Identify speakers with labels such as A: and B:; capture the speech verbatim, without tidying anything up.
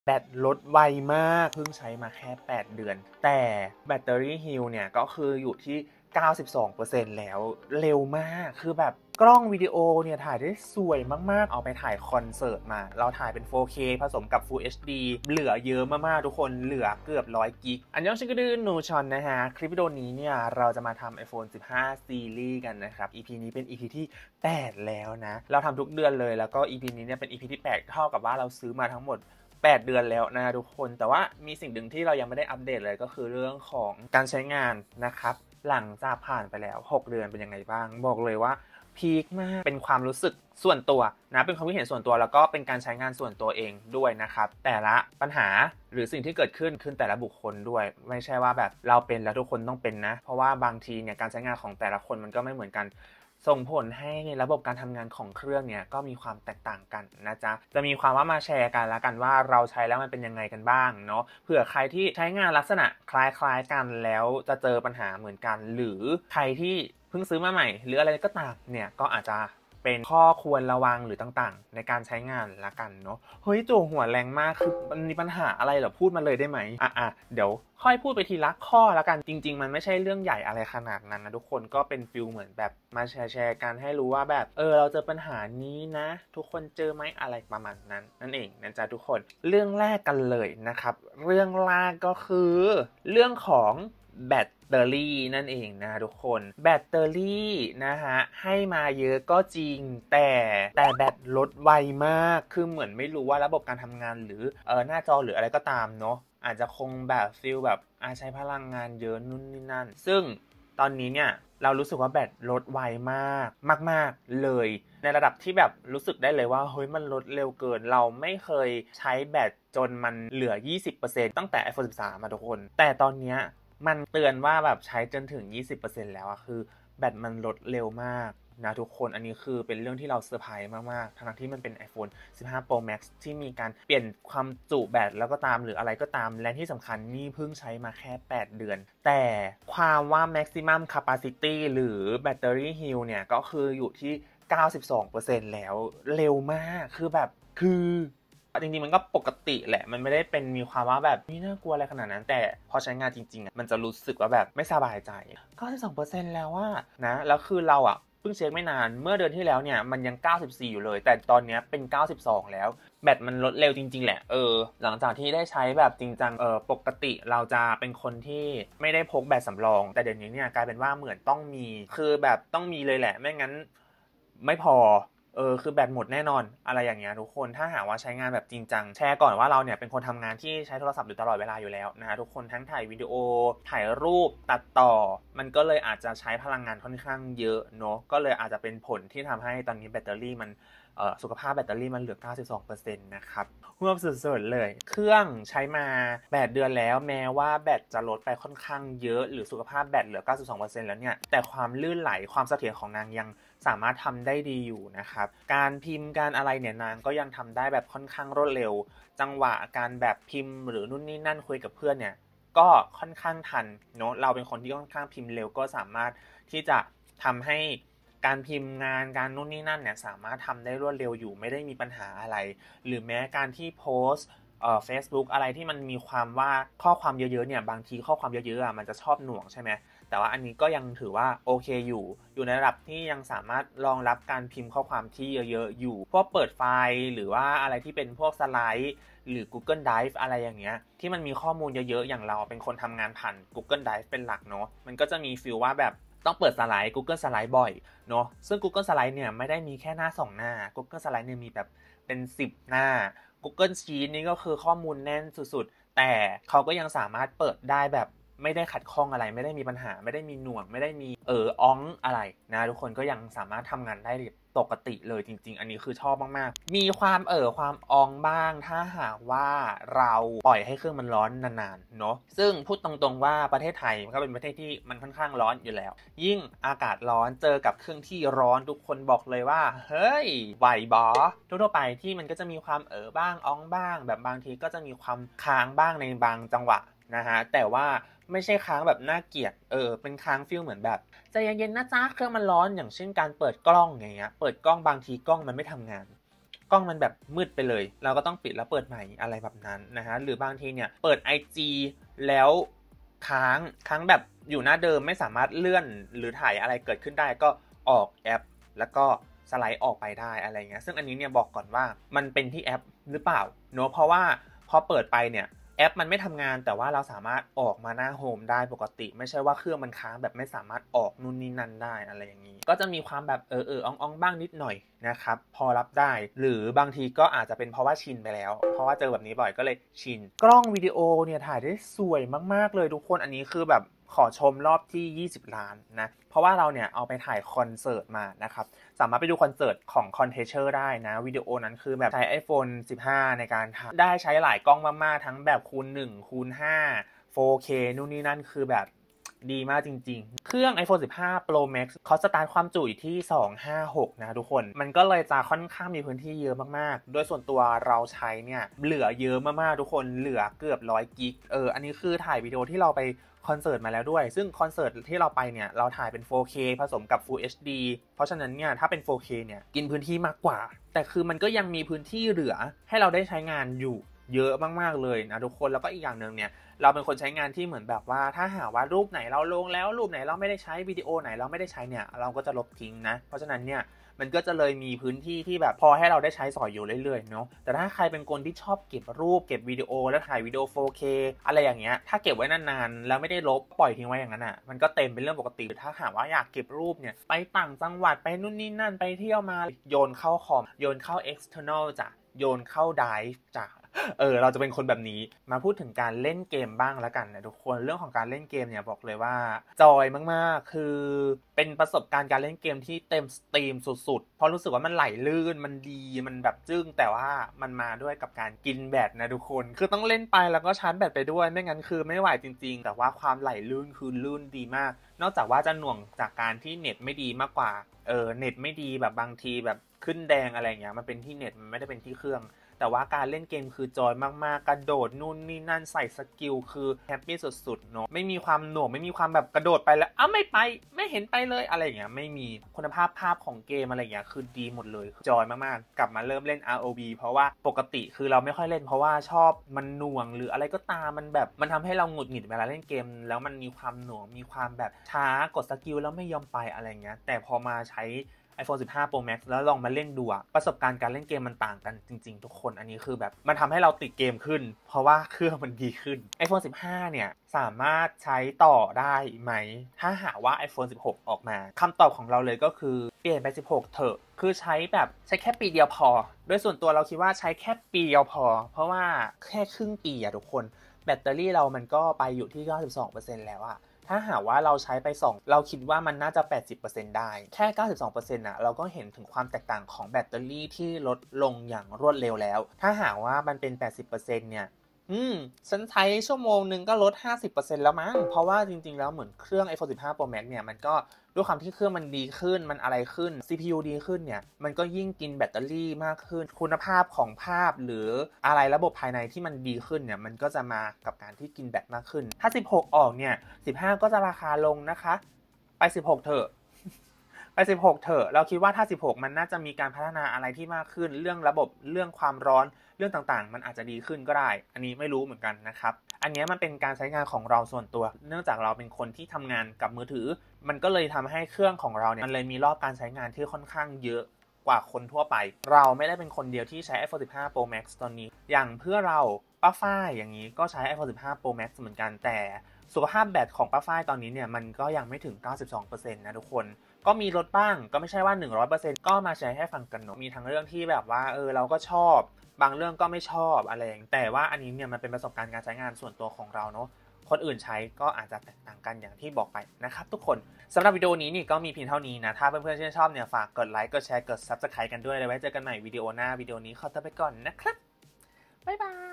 A: แบตลดไวมากเพิ่งใช้มาแค่แปดเดือนแต่แบตเตอรี่ฮิลเนี่ยก็คืออยู่ที่ เก้าสิบสองเปอร์เซ็นต์ แล้วเร็วมากคือแบบกล้องวิดีโอเนี่ยถ่ายได้สวยมากๆเอาไปถ่ายคอนเสิร์ตมาเราถ่ายเป็น โฟร์เค ผสมกับ Full เอช ดี เหลือเยอะมากๆทุกคนเหลือเกือบหนึ่งร้อยกิกอันยองชิคกี้ดื้อนูชอนนะฮะคลิปวิดีโอนี้เนี่ยเราจะมาทำ iPhone สิบห้า Series กันนะครับ อี พี นี้เป็น อี พี ที่แปดแล้วนะเราทำทุกเดือนเลยแล้วก็ อี พี นี้เนี่ยเป็น อี พี ที่แปดเท่ากับว่าเราซื้อมาทั้งหมดแปดเดือนแล้วนะทุกคนแต่ว่ามีสิ่งหนึ่งที่เรายังไม่ได้อัปเดตเลยก็คือเรื่องของการใช้งานนะครับหลังจากผ่านไปแล้วหกเดือนเป็นยังไงบ้างบอกเลยว่าพีคมากเป็นความรู้สึกส่วนตัวนะเป็นความคิดเห็นส่วนตัวแล้วก็เป็นการใช้งานส่วนตัวเองด้วยนะครับแต่ละปัญหาหรือสิ่งที่เกิดขึ้นขึ้นแต่ละบุคคลด้วยไม่ใช่ว่าแบบเราเป็นแล้วทุกคนต้องเป็นนะเพราะว่าบางทีเนี่ยการใช้งานของแต่ละคนมันก็ไม่เหมือนกันส่งผลให้ในระบบการทำงานของเครื่องเนี่ยก็มีความแตกต่างกันนะจ๊ะจะมีความว่ามาแชร์กันแล้วกันว่าเราใช้แล้วมันเป็นยังไงกันบ้างเนาะเผื่อใครที่ใช้งานลักษณะคล้ายๆกันแล้วจะเจอปัญหาเหมือนกันหรือใครที่เพิ่งซื้อมาใหม่หรืออะไรก็ตามเนี่ยก็อาจจะเป็นข้อควรระวังหรือต่างๆในการใช้งานละกันเนาะเฮ้ยโจหัวแรงมากคือมันมีปัญหาอะไรเหรอพูดมาเลยได้ไหมอ่ะๆเดี๋ยวค่อยพูดไปทีละข้อละกันจริงๆมันไม่ใช่เรื่องใหญ่อะไรขนาดนั้นนะทุกคนก็เป็นฟิลเหมือนแบบมาแชร์ๆกันให้รู้ว่าแบบเออเราเจอปัญหานี้นะทุกคนเจอไหมอะไรประมาณนั้นนั่นเองนะจ๊ะทุกคนเรื่องแรกกันเลยนะครับเรื่องแรกก็คือเรื่องของแบตแบตเตอรี่นั่นเองนะทุกคนแบตเตอรี่นะฮะให้มาเยอะก็จริงแต่แต่แบตลดไวมากคือเหมือนไม่รู้ว่าระบบการทำงานหรือเออหน้าจอหรืออะไรก็ตามเนาะอาจจะคงแบบฟีลแบบอาใช้พลังงานเยอะนู่นนี่นั่นซึ่งตอนนี้เนี่ยเรารู้สึกว่าแบตลดไวมากมากๆเลยในระดับที่แบบรู้สึกได้เลยว่าเฮ้ยมันลดเร็วเกินเราไม่เคยใช้แบตจนมันเหลือ ยี่สิบเปอร์เซ็นต์ ตั้งแต่ iPhone สิบสาม มาทุกคนแต่ตอนนี้มันเตือนว่าแบบใช้จนถึง ยี่สิบเปอร์เซ็นต์ แล้วอะคือแบตมันลดเร็วมากนะทุกคนอันนี้คือเป็นเรื่องที่เราเซอร์ไพรส์มากๆทั้งที่มันเป็น iPhone สิบห้า Pro Max ที่มีการเปลี่ยนความจุแบตแล้วก็ตามหรืออะไรก็ตามและที่สำคัญนี่เพิ่งใช้มาแค่แปดเดือนแต่ความว่า maximum capacity หรือ battery health เนี่ยก็คืออยู่ที่ เก้าสิบสองเปอร์เซ็นต์ แล้วเร็วมากคือแบบคือจริงๆมันก็ปกติแหละมันไม่ได้เป็นมีความว่าแบบนี่น่ากลัวอะไรขนาดนั้นแต่พอใช้งานจริงๆอ่ะมันจะรู้สึกว่าแบบไม่สบายใจ เก้าสิบสองเปอร์เซ็นต์ แล้วว่านะแล้วคือเราอ่ะเพิ่งเช็คไม่นานเมื่อเดือนที่แล้วเนี่ยมันยังเก้าสิบสี่อยู่เลยแต่ตอนนี้เป็นเก้าสิบสองแล้วแบตมันลดเร็วจริงๆแหละเออหลังจากที่ได้ใช้แบบจริงจังเออปกติเราจะเป็นคนที่ไม่ได้พกแบตสำรองแต่เดี๋ยวนี้เนี่ยกลายเป็นว่าเหมือนต้องมีคือแบบต้องมีเลยแหละไม่งั้นไม่พอเออคือแบตหมดแน่นอนอะไรอย่างเงี้ยทุกคนถ้าหากว่าใช้งานแบบจริงจังแชร์ก่อนว่าเราเนี่ยเป็นคนทำงานที่ใช้โทรศัพท์อยู่ตลอดเวลาอยู่แล้วนะฮะทุกคนทั้งถ่ายวิดีโอถ่ายรูปตัดต่อมันก็เลยอาจจะใช้พลังงานค่อนข้างเยอะเนาะก็เลยอาจจะเป็นผลที่ทำให้ตอนนี้แบตเตอรี่มันสุขภาพแบตเตอรี่มันเหลือ เก้าสิบสองเปอร์เซ็นต์ นะครับรวมสุดๆเลยเครื่องใช้มาแปดเดือนแล้วแม้ว่าแบตจะลดไปค่อนข้างเยอะหรือสุขภาพแบตเหลือ เก้าสิบสองเปอร์เซ็นต์ แล้วเนี่ยแต่ความลื่นไหลความเสถียรของนางยังสามารถทำได้ดีอยู่นะครับการพิมพ์การอะไรเนี่ยนางก็ยังทำได้แบบค่อนข้างรวดเร็วจังหวะการแบบพิมพ์หรือนู่นนี่นั่นคุยกับเพื่อนเนี่ยก็ค่อนข้างทันเนาะเราเป็นคนที่ค่อนข้างพิมพ์เร็วก็สามารถที่จะทำให้การพิมพ์งานการนู่นนี่นั่นเนี่ยสามารถทำได้รวดเร็วอยู่ไม่ได้มีปัญหาอะไรหรือแม้การที่โพสต์เอ่อ Facebook อะไรที่มันมีความว่าข้อความเยอะๆเนี่ยบางทีข้อความเยอะๆอ่ะมันจะชอบหน่วงใช่ไหมแต่ว่าอันนี้ก็ยังถือว่าโอเคอยู่อยู่ในระดับที่ยังสามารถรองรับการพิมพ์ข้อความที่เยอะๆอยู่พวกเปิดไฟล์หรือว่าอะไรที่เป็นพวกสไลด์หรือ Google Drive อะไรอย่างเงี้ยที่มันมีข้อมูลเยอะๆอย่างเราเป็นคนทำงานผ่าน Google Drive เป็นหลักเนาะมันก็จะมีฟีลว่าแบบต้องเปิดสไลด์ Google Slide บ่อยเนาะซึ่ง Google Slide เนี่ยไม่ได้มีแค่หน้าสองหน้า Google Slide เนี่ยมีแบบเป็นสิบหน้า Google Sheet นี่ก็คือข้อมูลแน่นสุดๆแต่เขาก็ยังสามารถเปิดได้แบบไม่ได้ขัดข้องอะไรไม่ได้มีปัญหาไม่ได้มีหน่วงไม่ได้มีเอออ้องอะไรนะทุกคนก็ยังสามารถทำงานได้ปกติเลยจริงๆอันนี้คือชอบมากๆมีความเออความอ้องบ้างถ้าหากว่าเราปล่อยให้เครื่องมันร้อนนานๆเนาะซึ่งพูดตรงๆว่าประเทศไทยมันก็เป็นประเทศที่มันค่อนข้างร้อนอยู่แล้วยิ่งอากาศร้อนเจอกับเครื่องที่ร้อนทุกคนบอกเลยว่าเฮ้ยไหวบอทั่วๆไปที่มันก็จะมีความเออบ้างอ้องบ้างแบบบางทีก็จะมีความค้างบ้างในบางจังหวะนะฮะแต่ว่าไม่ใช่ค้างแบบน่าเกลียดเออเป็นค้างฟีลเหมือนแบบใจเย็นๆนะจ๊ะเครื่องมันร้อนอย่างเช่นการเปิดกล้องอย่างเงี้ยเปิดกล้องบางทีกล้องมันไม่ทำงานกล้องมันแบบมืดไปเลยเราก็ต้องปิดแล้วเปิดใหม่อะไรแบบนั้นนะฮะหรือบางทีเนี่ยเปิด ไอ จี แล้วค้างค้างแบบอยู่หน้าเดิมไม่สามารถเลื่อนหรือถ่ายอะไรเกิดขึ้นได้ก็ออกแอปแล้วก็สไลด์ออกไปได้อะไรเงี้ยซึ่งอันนี้เนี่ยบอกก่อนว่ามันเป็นที่แอปหรือเปล่าเนอะเพราะว่าพอเปิดไปเนี่ยแอปมันไม่ทำงานแต่ว่าเราสามารถออกมาหน้าโฮมได้ปกติไม่ใช่ว่าเครื่องมันค้างแบบไม่สามารถออกนู่นนี่นั่นได้อะไรอย่างนี้ก็จะมีความแบบเออเอออ่องๆบ้างนิดหน่อยนะครับพอรับได้หรือบางทีก็อาจจะเป็นเพราะว่าชินไปแล้วเพราะว่าเจอแบบนี้บ่อยก็เลยชินกล้องวิดีโอเนี่ยถ่ายได้สวยมากๆเลยทุกคนอันนี้คือแบบขอชมรอบที่ยี่สิบล้านนะเพราะว่าเราเนี่ยเอาไปถ่ายคอนเสิร์ตมานะครับสามารถไปดูคอนเสิร์ตของ Contagion ได้นะวิดีโอนั้นคือแบบใช้ ไอโฟนสิบห้า ในการถ่ายได้ใช้หลายกล้องมากๆทั้งแบบคูณหนึ่งคูณห้า โฟร์เค นู่นนี่นั่นคือแบบดีมากจริงๆเครื่อง ไอโฟนสิบห้า Pro Max เขาสตาร์ทความจุอยู่ที่สองร้อยห้าสิบหกนะทุกคนมันก็เลยจะค่อนข้างมีพื้นที่เยอะมากๆโดยส่วนตัวเราใช้เนี่ยเหลือเยอะมากๆทุกคนเหลือเกือบร้อยกิกเอออันนี้คือถ่ายวิดีโอที่เราไปคอนเสิร์ตมาแล้วด้วยซึ่งคอนเสิร์ตที่เราไปเนี่ยเราถ่ายเป็น โฟร์เค ผสมกับ Full เอช ดี เพราะฉะนั้นเนี่ยถ้าเป็น โฟร์เค เนี่ยกินพื้นที่มากกว่าแต่คือมันก็ยังมีพื้นที่เหลือให้เราได้ใช้งานอยู่เยอะมากๆเลยนะทุกคนแล้วก็อีกอย่างนึงเนี่ยเราเป็นคนใช้งานที่เหมือนแบบว่าถ้าหากว่ารูปไหนเราลงแล้วรูปไหนเราไม่ได้ใช้วิดีโอไหนเราไม่ได้ใช้เนี่ยเราก็จะลบทิ้งนะเพราะฉะนั้นเนี่ยมันก็จะเลยมีพื้นที่ที่แบบพอให้เราได้ใช้สอยอยู่เรื่อยๆเนาะแต่ถ้าใครเป็นคนที่ชอบเก็บรูปเก็บวิดีโอแล้วถ่ายวิดีโอ โฟร์เค อะไรอย่างเงี้ยถ้าเก็บไว้นานๆแล้วไม่ได้ลบปล่อยทิ้งไว้อย่างนั้นอ่ะมันก็เต็มเป็นเรื่องปกติถ้าหากว่าอยากเก็บรูปเนี่ยไปต่างจังหวัดไปนู่นนี่นั่นไปเที่ยวมาโยนเข้าคอมโยนเข้า external จ้ะโยนเข้า drive จ้ะเออเราจะเป็นคนแบบนี้มาพูดถึงการเล่นเกมบ้างแล้วกันนะทุกคนเรื่องของการเล่นเกมเนี่ยบอกเลยว่าจอยมากๆคือเป็นประสบการณ์การเล่นเกมที่เต็มสตรีมสุดๆเพราะรู้สึกว่ามันไหลลื่นมันดีมันแบบจึ้งแต่ว่ามันมาด้วยกับการกินแบตนะทุกคนคือต้องเล่นไปแล้วก็ชาร์จแบตไปด้วยไม่งั้นคือไม่ไหวจริงๆแต่ว่าความไหลลื่นคือลื่นดีมากนอกจากว่าจะหน่วงจากการที่เน็ตไม่ดีมากกว่าเออเน็ตไม่ดีแบบบางทีแบบขึ้นแดงอะไรเงี้ยมันเป็นที่เน็ตมันไม่ได้เป็นที่เครื่องแต่ว่าการเล่นเกมคือจอยมากๆกระโดดนู่นนี่นั่นใส่สกิลคือแฮปปี้สุดๆเนาะไม่มีความหน่วงไม่มีความแบบกระโดดไปแล้วอ้าวไม่ไปไม่เห็นไปเลยอะไรอย่างเงี้ยไม่มีคุณภาพภาพของเกมอะไรอย่างเงี้ยคือดีหมดเลยจอยมากๆกลับมาเริ่มเล่น อาร์ โอ วี เพราะว่าปกติคือเราไม่ค่อยเล่นเพราะว่าชอบมันหน่วงหรืออะไรก็ตามมันแบบมันทำให้เราหงุดหงิดเวลาเล่นเกมแล้วมันมีความหน่วงมีความแบบช้ากดสกิลแล้วไม่ยอมไปอะไรเงี้ยแต่พอมาใช้ไอโฟนสิบห้า Pro Max แล้วลองมาเล่นดูอะประสบการณ์การเล่นเกมมันต่างกันจริงๆทุกคนอันนี้คือแบบมันทำให้เราติดเกมขึ้นเพราะว่าเครื่องมันดีขึ้น ไอโฟนสิบห้า เนี่ยสามารถใช้ต่อได้ไหมถ้าหากว่า ไอโฟนสิบหก ออกมาคำตอบของเราเลยก็คือเปลี่ยนไปสิบหกเถอะคือใช้แบบใช้แค่ปีเดียวพอโดยส่วนตัวเราคิดว่าใช้แค่ปีเดียวพอเพราะว่าแค่ครึ่งปีอะทุกคนแบตเตอรี่เรามันก็ไปอยู่ที่ เก้าสิบสองเปอร์เซ็นต์ แล้วอะถ้าหากว่าเราใช้ไปสองเราคิดว่ามันน่าจะ แปดสิบเปอร์เซ็นต์ ได้แค่ เก้าสิบสองเปอร์เซ็นต์ น่ะเราก็เห็นถึงความแตกต่างของแบตเตอรี่ที่ลดลงอย่างรวดเร็วแล้วถ้าหากว่ามันเป็น แปดสิบเปอร์เซ็นต์ เนี่ยอืมฉันใช้ชั่วโมงนึงก็ลด ห้าสิบเปอร์เซ็นต์ แล้วมั้งเพราะว่าจริงๆแล้วเหมือนเครื่อง ไอโฟนสิบห้า Pro Max เนี่ยมันก็ด้วยความที่เครื่องมันดีขึ้นมันอะไรขึ้น ซี พี ยู ดีขึ้นเนี่ยมันก็ยิ่งกินแบตเตอรี่มากขึ้นคุณภาพของภาพหรืออะไรระบบภายในที่มันดีขึ้นเนี่ยมันก็จะมากับการที่กินแบตมากขึ้นถ้าสิบหกออกเนี่ยสิบห้าก็จะราคาลงนะคะไปสิบหกเถอะไปสิบหกเถอะเราคิดว่าถ้าสิบหกมันน่าจะมีการพัฒนาอะไรที่มากขึ้นเรื่องระบบเรื่องความร้อนเรื่องต่างๆมันอาจจะดีขึ้นก็ได้อันนี้ไม่รู้เหมือนกันนะครับอันนี้มันเป็นการใช้งานของเราส่วนตัวเนื่องจากเราเป็นคนที่ทำงานกับมือถือมันก็เลยทำให้เครื่องของเราเนี่ยมันเลยมีรอบการใช้งานที่ค่อนข้างเยอะกว่าคนทั่วไปเราไม่ได้เป็นคนเดียวที่ใช้ ไอโฟนสิบห้า Pro Max ตอนนี้อย่างเพื่อเราป้าฝ้ายอย่างนี้ก็ใช้ ไอโฟนสิบห้า Pro Max เหมือนกันแต่สุขภาพแบตของป้าฝ้ายตอนนี้เนี่ยมันก็ยังไม่ถึง เก้าสิบสองเปอร์เซ็นต์ นะทุกคนก็มีลดบ้างก็ไม่ใช่ว่า หนึ่งร้อยเปอร์เซ็นต์ ก็มาแชร์ให้ฟังกันเนาะมีทั้งเรื่องที่แบบว่าเออเราก็ชอบบางเรื่องก็ไม่ชอบอะไรอย่างแต่ว่าอันนี้เนี่ยมันเป็นประสบการณ์การใช้งานส่วนตัวของเราเนาะคนอื่นใช้ก็อาจจะแตกต่างกันอย่างที่บอกไปนะครับทุกคนสำหรับวิดีโอนี้นี่ก็มีเพียงเท่านี้นะถ้าเพื่อนๆชื่นชอบเนี่ยฝากกดไลค์กดแชร์กด ซับสไครบ์ กันด้วยแล้วไว้เจอกันใหม่วิดีโอหน้าวิดีโอนี้ขอตัวไปก่อนนะครับบ๊ายบาย